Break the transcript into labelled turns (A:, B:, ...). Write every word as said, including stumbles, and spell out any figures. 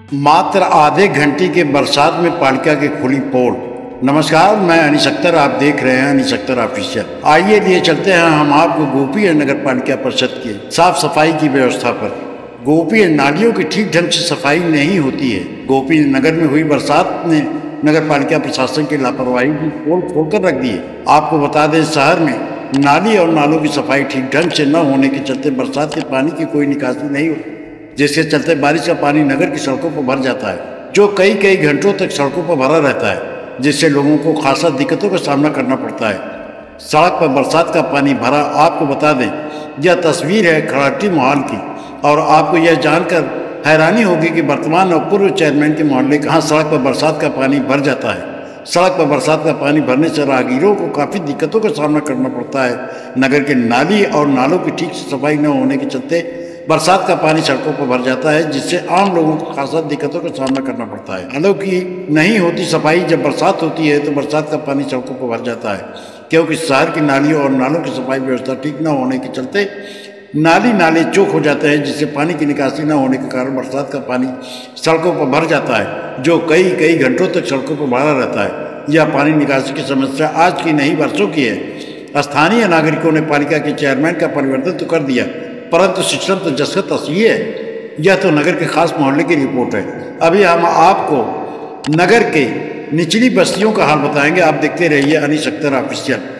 A: मात्र आधे घंटे के बरसात में पालिका की खुली पोल। नमस्कार, मैं अनीस अख्तर, आप देख रहे हैं अनीस अख्तर ऑफिशियल। आइए लिए चलते हैं हम आपको गोपी नगर पालिका परिषद के साफ सफाई की व्यवस्था पर। गोपी नालियों की ठीक ढंग से सफाई नहीं होती है। गोपी नगर में हुई बरसात ने नगर पालिका प्रशासन की लापरवाही की पोल खोलकर रख दी है। आपको बता दें, शहर में नाली और नालों की सफाई ठीक ढंग से न होने के चलते बरसात के पानी की कोई निकासी नहीं होती, जिसके चलते बारिश का पानी नगर की सड़कों पर भर जाता है, जो कई कई घंटों तक सड़कों पर भरा रहता है, जिससे लोगों को खासा दिक्कतों का सामना करना पड़ता है। सड़क पर बरसात का पानी भरा। आपको बता दें, यह तस्वीर है खराटी मोहल्ले की, और आपको यह जानकर हैरानी होगी कि वर्तमान और पूर्व चेयरमैन के मोहल्ले कहाँ सड़क पर बरसात का पानी भर जाता है। सड़क पर बरसात का पानी भरने से राहगीरों को काफ़ी दिक्कतों का सामना करना पड़ता है। नगर के नाली और नालों की ठीक से सफाई न होने के चलते बरसात का पानी सड़कों पर भर जाता है, जिससे आम लोगों को खासा दिक्कतों का सामना करना पड़ता है। नालों की नहीं होती सफाई, जब बरसात होती है तो बरसात का पानी सड़कों पर भर जाता है, क्योंकि शहर की नालियों और नालों की सफाई व्यवस्था ठीक न होने के चलते नाली नाले चौक हो जाते हैं, जिससे पानी की निकासी न होने के कारण बरसात का पानी सड़कों पर भर जाता है, जो कई कई घंटों तक सड़कों पर भरा रहता है। यह पानी निकासी की समस्या आज की नहीं, वर्षों की है। स्थानीय नागरिकों ने पालिका के चेयरमैन का परिवर्तन तो कर दिया, परंतु सिस्टम तो जैसा तस्वीर है। यह तो नगर के खास मोहल्ले की रिपोर्ट है। अभी हम आपको नगर के निचली बस्तियों का हाल बताएंगे। आप देखते रहिए अनीस अख्तर ऑफिशियल।